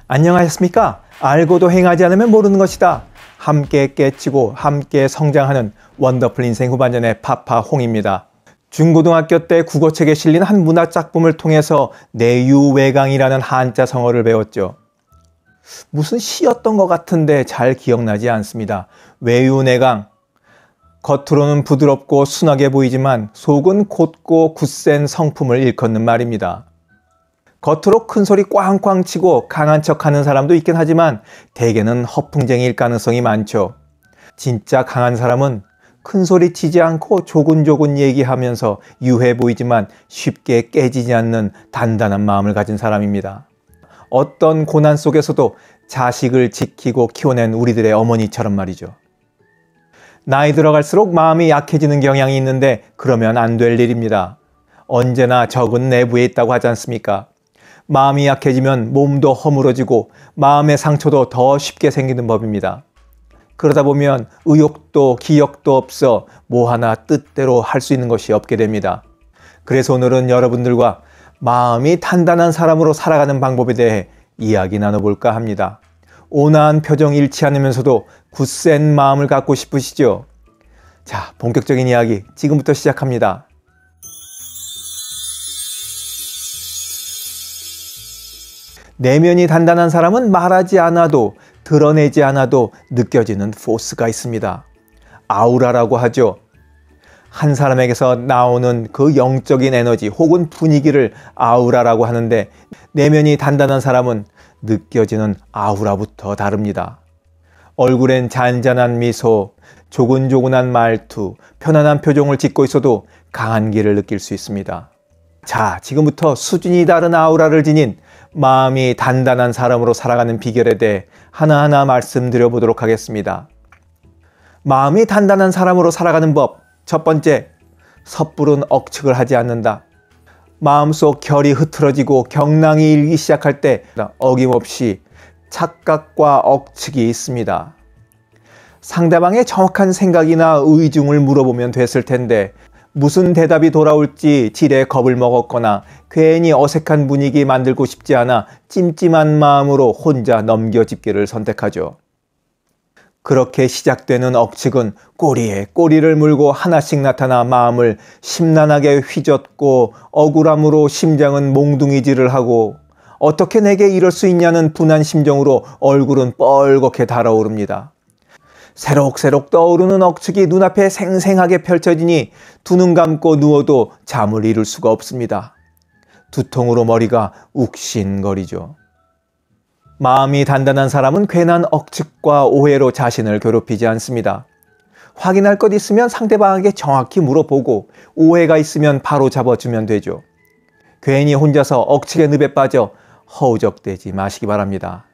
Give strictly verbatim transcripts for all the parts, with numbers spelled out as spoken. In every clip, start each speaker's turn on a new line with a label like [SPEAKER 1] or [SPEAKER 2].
[SPEAKER 1] 안녕하셨습니까? 알고도 행하지 않으면 모르는 것이다. 함께 깨치고 함께 성장하는 원더풀 인생 후반전의 파파홍입니다. 중고등학교 때 국어책에 실린 한 문학작품을 통해서 내유외강이라는 한자 성어를 배웠죠. 무슨 시였던 것 같은데 잘 기억나지 않습니다. 외유내강. 겉으로는 부드럽고 순하게 보이지만 속은 곧고 굳센 성품을 일컫는 말입니다. 겉으로 큰 소리 꽝꽝 치고 강한 척하는 사람도 있긴 하지만 대개는 허풍쟁이일 가능성이 많죠. 진짜 강한 사람은 큰 소리 치지 않고 조근조근 얘기하면서 유해 보이지만 쉽게 깨지지 않는 단단한 마음을 가진 사람입니다. 어떤 고난 속에서도 자식을 지키고 키워낸 우리들의 어머니처럼 말이죠. 나이 들어갈수록 마음이 약해지는 경향이 있는데 그러면 안 될 일입니다. 언제나 적은 내부에 있다고 하지 않습니까? 마음이 약해지면 몸도 허물어지고 마음의 상처도 더 쉽게 생기는 법입니다. 그러다 보면 의욕도 기억도 없어 뭐 하나 뜻대로 할 수 있는 것이 없게 됩니다. 그래서 오늘은 여러분들과 마음이 단단한 사람으로 살아가는 방법에 대해 이야기 나눠볼까 합니다. 온화한 표정 잃지 않으면서도 굳센 마음을 갖고 싶으시죠? 자, 본격적인 이야기 지금부터 시작합니다. 내면이 단단한 사람은 말하지 않아도 드러내지 않아도 느껴지는 포스가 있습니다. 아우라라고 하죠. 한 사람에게서 나오는 그 영적인 에너지 혹은 분위기를 아우라라고 하는데 내면이 단단한 사람은 느껴지는 아우라부터 다릅니다. 얼굴엔 잔잔한 미소, 조근조근한 말투, 편안한 표정을 짓고 있어도 강한 기를 느낄 수 있습니다. 자, 지금부터 수준이 다른 아우라를 지닌 마음이 단단한 사람으로 살아가는 비결에 대해 하나하나 말씀드려 보도록 하겠습니다. 마음이 단단한 사람으로 살아가는 법. 첫 번째, 섣부른 억측을 하지 않는다. 마음속 결이 흐트러지고 경랑이 일기 시작할 때 어김없이 착각과 억측이 있습니다. 상대방의 정확한 생각이나 의중을 물어보면 됐을 텐데 무슨 대답이 돌아올지 지레 겁을 먹었거나 괜히 어색한 분위기 만들고 싶지 않아 찜찜한 마음으로 혼자 넘겨짚기를 선택하죠. 그렇게 시작되는 억측은 꼬리에 꼬리를 물고 하나씩 나타나 마음을 심란하게 휘젓고 억울함으로 심장은 몽둥이질을 하고 어떻게 내게 이럴 수 있냐는 분한 심정으로 얼굴은 뻘겋게 달아오릅니다. 새록새록 떠오르는 억측이 눈앞에 생생하게 펼쳐지니 두 눈 감고 누워도 잠을 이룰 수가 없습니다. 두통으로 머리가 욱신거리죠. 마음이 단단한 사람은 괜한 억측과 오해로 자신을 괴롭히지 않습니다. 확인할 것 있으면 상대방에게 정확히 물어보고 오해가 있으면 바로 잡아주면 되죠. 괜히 혼자서 억측의 늪에 빠져 허우적대지 마시기 바랍니다.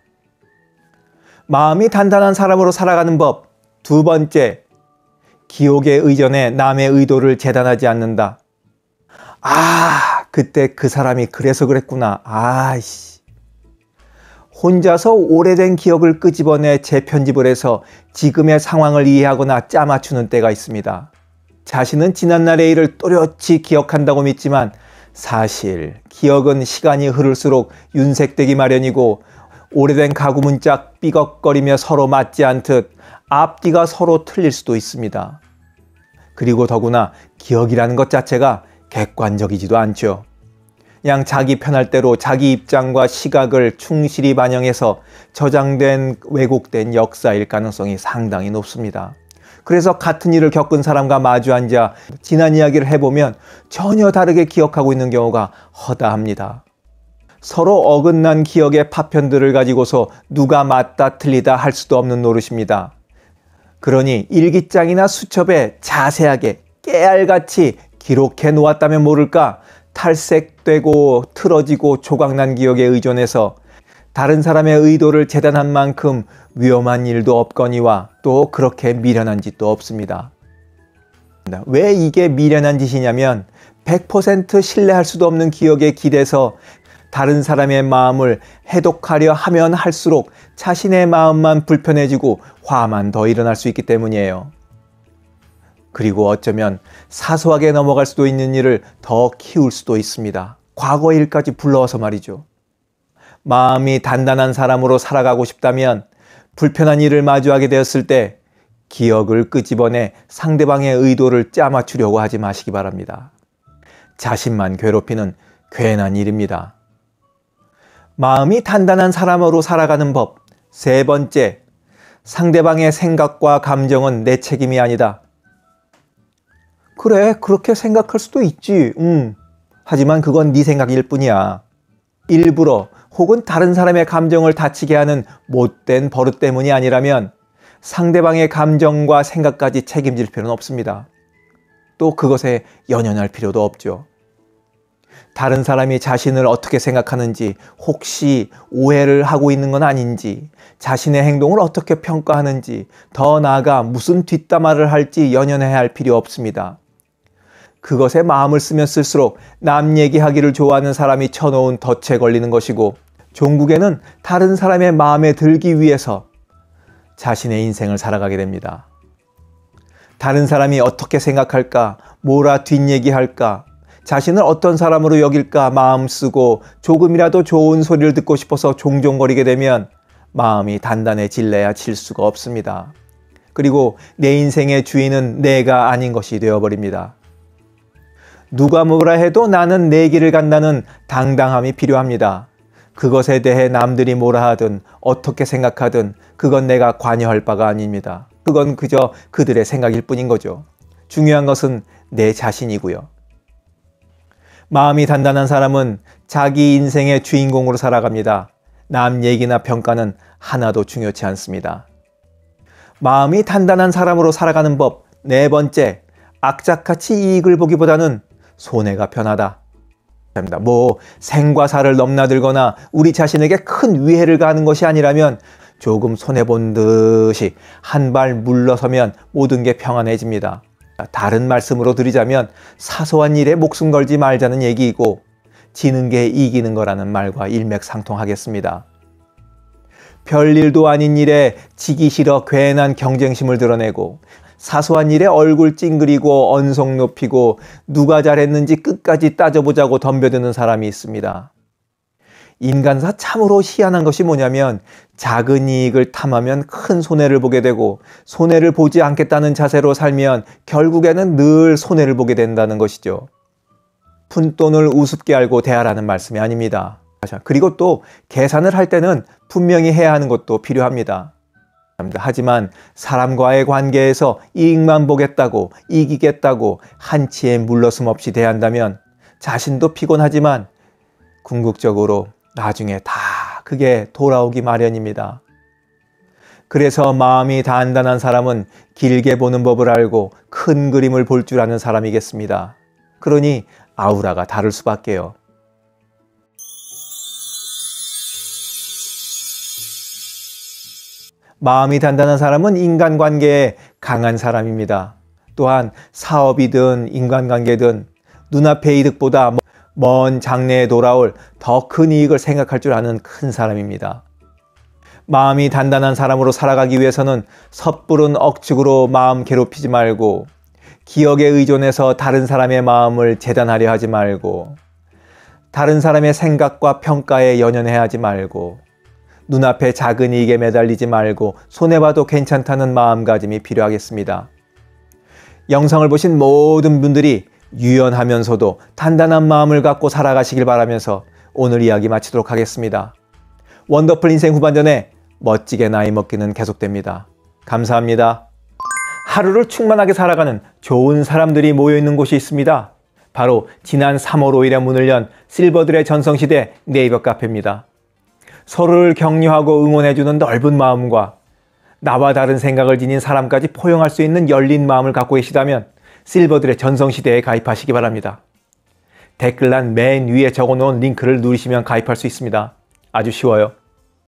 [SPEAKER 1] 마음이 단단한 사람으로 살아가는 법. 두 번째, 기억의 의존에 남의 의도를 재단하지 않는다. 아, 그때 그 사람이 그래서 그랬구나. 아이씨. 혼자서 오래된 기억을 끄집어내 재편집을 해서 지금의 상황을 이해하거나 짜맞추는 때가 있습니다. 자신은 지난날의 일을 또렷이 기억한다고 믿지만 사실 기억은 시간이 흐를수록 윤색되기 마련이고 오래된 가구 문짝 삐걱거리며 서로 맞지 않듯 앞뒤가 서로 틀릴 수도 있습니다. 그리고 더구나 기억이라는 것 자체가 객관적이지도 않죠. 그냥 자기 편할 대로 자기 입장과 시각을 충실히 반영해서 저장된 왜곡된 역사일 가능성이 상당히 높습니다. 그래서 같은 일을 겪은 사람과 마주 앉아 지난 이야기를 해보면 전혀 다르게 기억하고 있는 경우가 허다합니다. 서로 어긋난 기억의 파편들을 가지고서 누가 맞다 틀리다 할 수도 없는 노릇입니다. 그러니 일기장이나 수첩에 자세하게 깨알같이 기록해 놓았다면 모를까 탈색되고 틀어지고 조각난 기억에 의존해서 다른 사람의 의도를 재단한 만큼 위험한 일도 없거니와 또 그렇게 미련한 짓도 없습니다. 왜 이게 미련한 짓이냐면 백 퍼센트 신뢰할 수도 없는 기억에 기대서 다른 사람의 마음을 해독하려 하면 할수록 자신의 마음만 불편해지고 화만 더 일어날 수 있기 때문이에요. 그리고 어쩌면 사소하게 넘어갈 수도 있는 일을 더 키울 수도 있습니다. 과거 일까지 불러와서 말이죠. 마음이 단단한 사람으로 살아가고 싶다면 불편한 일을 마주하게 되었을 때 기억을 끄집어내 상대방의 의도를 짜맞추려고 하지 마시기 바랍니다. 자신만 괴롭히는 괜한 일입니다. 마음이 단단한 사람으로 살아가는 법. 세 번째, 상대방의 생각과 감정은 내 책임이 아니다. 그래, 그렇게 생각할 수도 있지. 음. 하지만 그건 네 생각일 뿐이야. 일부러 혹은 다른 사람의 감정을 다치게 하는 못된 버릇 때문이 아니라면 상대방의 감정과 생각까지 책임질 필요는 없습니다. 또 그것에 연연할 필요도 없죠. 다른 사람이 자신을 어떻게 생각하는지, 혹시 오해를 하고 있는 건 아닌지, 자신의 행동을 어떻게 평가하는지, 더 나아가 무슨 뒷담화를 할지 연연해야 할 필요 없습니다. 그것에 마음을 쓰면 쓸수록 남 얘기하기를 좋아하는 사람이 쳐놓은 덫에 걸리는 것이고, 종국에는 다른 사람의 마음에 들기 위해서 자신의 인생을 살아가게 됩니다. 다른 사람이 어떻게 생각할까, 뭐라 뒷얘기할까, 자신을 어떤 사람으로 여길까 마음 쓰고 조금이라도 좋은 소리를 듣고 싶어서 종종거리게 되면 마음이 단단해질래야 질 수가 없습니다. 그리고 내 인생의 주인은 내가 아닌 것이 되어버립니다. 누가 뭐라 해도 나는 내 길을 간다는 당당함이 필요합니다. 그것에 대해 남들이 뭐라 하든 어떻게 생각하든 그건 내가 관여할 바가 아닙니다. 그건 그저 그들의 생각일 뿐인 거죠. 중요한 것은 내 자신이고요. 마음이 단단한 사람은 자기 인생의 주인공으로 살아갑니다. 남 얘기나 평가는 하나도 중요치 않습니다. 마음이 단단한 사람으로 살아가는 법. 네 번째, 악착같이 이익을 보기보다는 손해가 편하다. 뭐 생과 사를 넘나들거나 우리 자신에게 큰 위해를 가하는 것이 아니라면 조금 손해본 듯이 한 발 물러서면 모든 게 평안해집니다. 다른 말씀으로 드리자면 사소한 일에 목숨 걸지 말자는 얘기이고 지는 게 이기는 거라는 말과 일맥상통하겠습니다. 별일도 아닌 일에 지기 싫어 괜한 경쟁심을 드러내고 사소한 일에 얼굴 찡그리고 언성 높이고 누가 잘했는지 끝까지 따져보자고 덤벼드는 사람이 있습니다. 인간사 참으로 희한한 것이 뭐냐면 작은 이익을 탐하면 큰 손해를 보게 되고 손해를 보지 않겠다는 자세로 살면 결국에는 늘 손해를 보게 된다는 것이죠. 푼돈을 우습게 알고 대하라는 말씀이 아닙니다. 그리고 또 계산을 할 때는 분명히 해야 하는 것도 필요합니다. 하지만 사람과의 관계에서 이익만 보겠다고 이기겠다고 한치의 물러섬 없이 대한다면 자신도 피곤하지만 궁극적으로 나중에 다 그게 돌아오기 마련입니다. 그래서 마음이 단단한 사람은 길게 보는 법을 알고 큰 그림을 볼 줄 아는 사람이겠습니다. 그러니 아우라가 다를 수밖에요. 마음이 단단한 사람은 인간관계에 강한 사람입니다. 또한 사업이든 인간관계든 눈앞의 이득보다 먼 장래에 돌아올 더 큰 이익을 생각할 줄 아는 큰 사람입니다. 마음이 단단한 사람으로 살아가기 위해서는 섣부른 억측으로 마음 괴롭히지 말고 기억에 의존해서 다른 사람의 마음을 재단하려 하지 말고 다른 사람의 생각과 평가에 연연해야 하지 말고 눈앞의 작은 이익에 매달리지 말고 손해봐도 괜찮다는 마음가짐이 필요하겠습니다. 영상을 보신 모든 분들이 유연하면서도 단단한 마음을 갖고 살아가시길 바라면서 오늘 이야기 마치도록 하겠습니다. 원더풀 인생 후반전에 멋지게 나이 먹기는 계속됩니다. 감사합니다. 하루를 충만하게 살아가는 좋은 사람들이 모여있는 곳이 있습니다. 바로 지난 삼월 오일에 문을 연 실버들의 전성시대 네이버 카페입니다. 서로를 격려하고 응원해주는 넓은 마음과 나와 다른 생각을 지닌 사람까지 포용할 수 있는 열린 마음을 갖고 계시다면 실버들의 전성시대에 가입하시기 바랍니다. 댓글란 맨 위에 적어놓은 링크를 누르시면 가입할 수 있습니다. 아주 쉬워요.